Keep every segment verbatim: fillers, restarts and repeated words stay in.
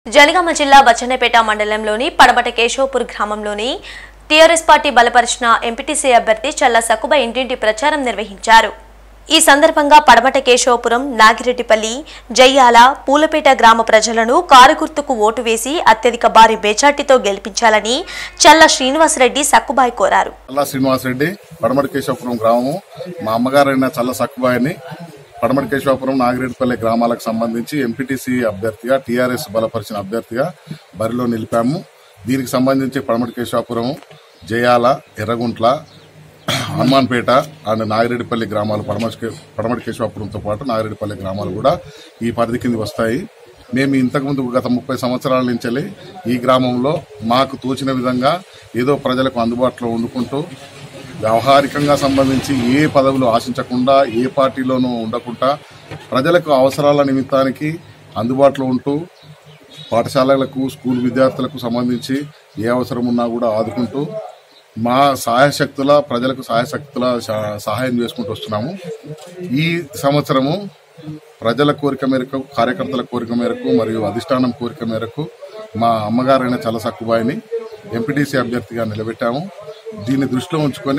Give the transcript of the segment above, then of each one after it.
జనగామ జిల్లా బచ్చన్నపేట మండలంలోని పడమట కేశవపూర్ గ్రామంలోని టీఆర్ఎస్ పార్టీ బలపరిచిన ఎంపీటీసీ అభ్యర్థి చల్ల సక్కుబ ఇంటింటి ప్రచారం నిర్వహించారు. ఈ సందర్భంగా పడమట కేశవపురం, నాగిరెడ్డిపల్లి, జయ్యాల, పూలపేట గ్రామ ప్రజలను కారు గుర్తుకు ఓటు వేసి అత్యధిక భారీ మెజార్టీతో గెలిపించాలని చల్ల శ్రీనివాసరెడ్డి సక్కుబాయ్ కోరారు. చల్ల శ్రీనివాసరెడ్డి, పడమట కేశవపురం గ్రామము. మా అమ్మగారైన చల్ల సక్కుబాయిని పడమట కేశవపురం, నాగిరెడ్డిపల్లి గ్రామాలకు సంబంధించి ఎంపీటీసీ అభ్యర్థిగా, టీఆర్ఎస్ బలపరిచిన అభ్యర్థిగా బరిలో నిలిపాము. దీనికి సంబంధించి పడమట కేశవపురం, జయాల, ఎర్రగుంట్ల, హనుమాన్పేట అండ్ నాగిరెడ్డిపల్లి గ్రామాలు, పడమట పడమట కేశవపురంతో పాటు నాగిరెడ్డిపల్లి గ్రామాలు కూడా ఈ పరిధి కింద వస్తాయి. మేము ఇంతకుముందు గత ముప్పై సంవత్సరాల నుంచి ఈ గ్రామంలో మాకు తోచిన విధంగా ఏదో ప్రజలకు అందుబాటులో వండుకుంటూ వ్యవహారికంగా సంబంధించి ఏ పదవులు ఆశించకుండా, ఏ పార్టీలోనూ ఉండకుండా ప్రజలకు అవసరాల నిమిత్తానికి అందుబాటులో ఉంటూ పాఠశాలలకు, స్కూల్ విద్యార్థులకు సంబంధించి ఏ అవసరం ఉన్నా కూడా ఆదుకుంటూ మా సహాయశక్తుల ప్రజలకు సహాయశక్తుల సహాయం చేసుకుంటూ వస్తున్నాము. ఈ సంవత్సరము ప్రజల కోరిక మేరకు, కార్యకర్తల కోరిక మేరకు మరియు అధిష్టానం కోరిక మేరకు మా అమ్మగారైన చల్ల సక్కుబాయిని ఎంపీటీసీ అభ్యర్థిగా నిలబెట్టాము. దీన్ని దృష్టిలో ఉంచుకొని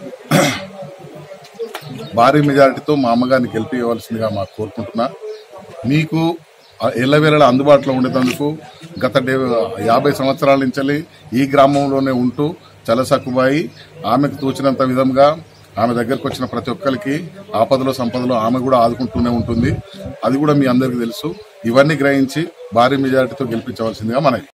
భారీ మెజారిటీతో మా అమ్మగారిని గెలిపించవలసిందిగా మాకు కోరుకుంటున్నా. మీకు ఎల్లవేళలా అందుబాటులో ఉండేందుకు గత యాభై సంవత్సరాల నుంచి ఈ గ్రామంలోనే ఉంటూ చల్ల సక్కుబాయి ఆమెకు తోచినంత విధంగా ఆమె దగ్గరకు వచ్చిన ప్రతి ఒక్కరికి ఆపదలో సంపదలో ఆమె కూడా ఆదుకుంటూనే ఉంటుంది. అది కూడా మీ అందరికీ తెలుసు. ఇవన్నీ గ్రహించి భారీ మెజారిటీతో గెలిపించవలసిందిగా మనకి